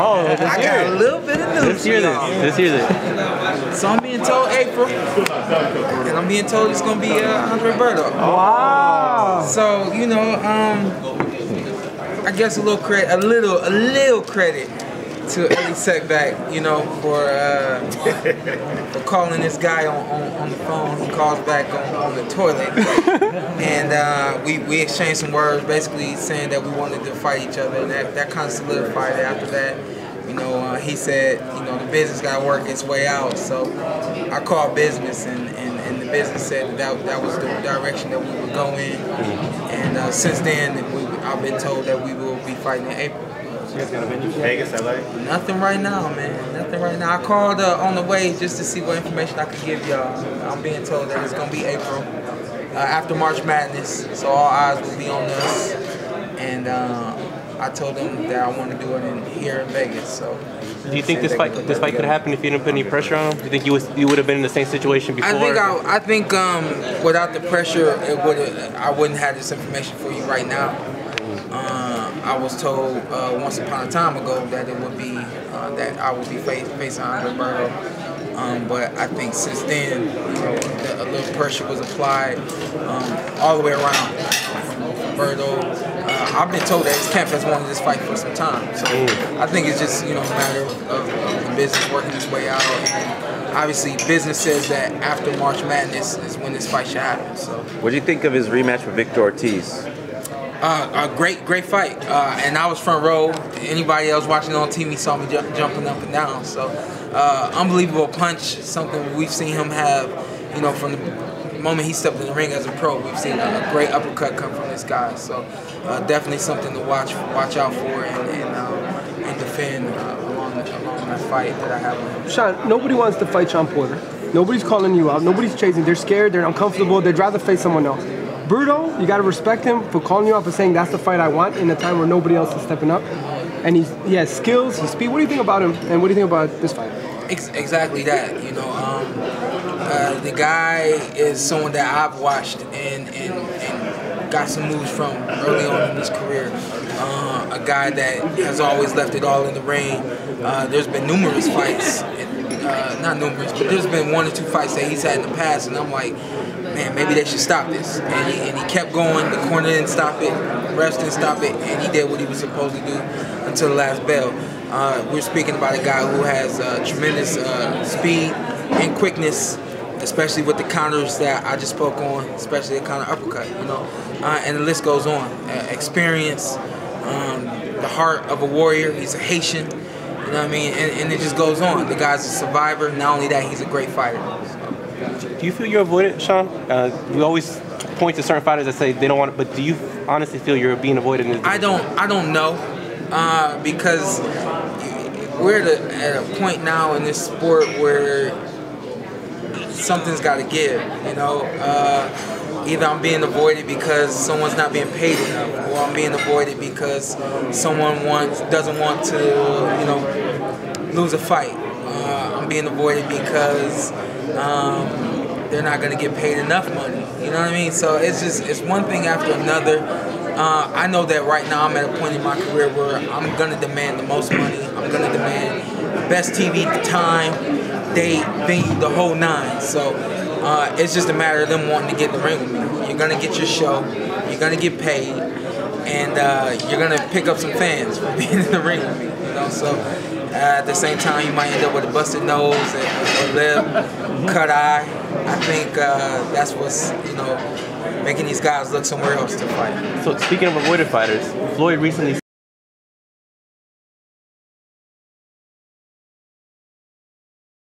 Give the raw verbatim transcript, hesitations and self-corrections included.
Oh, let's I hear got it. a little bit of news. Let's hear this. Let's hear this. So I'm being told April, and I'm being told it's gonna be uh, Andre Berto. Wow. So you know, um, I guess a little credit, a little, a little credit to Eddie Setback, you know, for uh, for calling this guy on, on, on the phone. He calls back on, on the toilet, and uh, we we exchanged some words, basically saying that we wanted to fight each other, and that that kind of solidified it. After that, you know, uh, he said, you know, the business got to work its way out. So I called business, and, and, and the business said that, that that was the direction that we would go in. And uh, since then, we, I've been told that we will be fighting in April. You guys got a venue? Vegas, L A? Nothing right now, man. Nothing right now. I called uh, on the way just to see what information I could give y'all. I'm being told that it's gonna be April, uh, after March Madness, so all eyes will be on us. And uh, I told them that I want to do it in, here in Vegas. So. Do you think this fight this fight could happen if you didn't put any pressure on him? Do you think you was you would have been in the same situation before? I think I, I think um, without the pressure, it would I wouldn't have this information for you right now. Uh, I was told uh, once upon a time ago that it would be uh, that I would be face, facing Andre Berto, um, but I think since then, you know, the, a little pressure was applied um, all the way around from, from Berto. Uh, I've been told that his camp has wanted this fight for some time, so I think it's just, you know, a matter of, of, of the business working its way out. And obviously, business says that after March Madness is when this fight should happen. So, what do you think of his rematch with Victor Ortiz? Uh, a great, great fight, uh, and I was front row. Anybody else watching on T V saw me ju jumping up and down. So, uh, unbelievable punch, something we've seen him have, you know, from the moment he stepped in the ring as a pro. We've seen a, a great uppercut come from this guy. So, uh, definitely something to watch, watch out for, and and, uh, and defend uh, along, along that fight that I have with him. Shawn, nobody wants to fight Shawn Porter. Nobody's calling you out. Nobody's chasing. They're scared. They're uncomfortable. They'd rather face someone else. Berto, you got to respect him for calling you out, for saying that's the fight I want in a time where nobody else is stepping up. And he's, he has skills, he's speed. What do you think about him, and what do you think about this fight? Ex exactly that. You know, um, uh, the guy is someone that I've watched and, and, and got some moves from early on in his career. Uh, a guy that has always left it all in the ring. Uh, there's been numerous fights, uh, not numerous, but there's been one or two fights that he's had in the past, and I'm like, man, maybe they should stop this. And he, and he kept going. The corner didn't stop it. Refs didn't stop it. And he did what he was supposed to do until the last bell. Uh, we're speaking about a guy who has uh, tremendous uh, speed and quickness, especially with the counters that I just spoke on, especially the counter uppercut, you know. Uh, and the list goes on. Uh, experience, um, the heart of a warrior. He's a Haitian, you know what I mean? And, and it just goes on. The guy's a survivor. Not only that, he's a great fighter. So. Do you feel you're avoided, Shawn? Uh, we always point to certain fighters that say they don't want it, but do you honestly feel you're being avoided in this I don't, I don't know, uh, because we're at a, at a point now in this sport where something's got to give, you know. Uh, either I'm being avoided because someone's not being paid enough, or I'm being avoided because someone wants doesn't want to, you know, lose a fight. Uh, I'm being avoided because um, they're not going to get paid enough money. You know what I mean? So it's just it's one thing after another. Uh, I know that right now I'm at a point in my career where I'm going to demand the most money. I'm going to demand the best T V time, date, venue, the whole nine. So uh, it's just a matter of them wanting to get in the ring with me. You're going to get your show. You're going to get paid. And uh, you're going to pick up some fans for being in the ring with me. You know, so uh, at the same time, you might end up with a busted nose, a lip, cut eye. I think uh, that's what's, you know, making these guys look somewhere else to fight. So speaking of avoided fighters, Floyd recently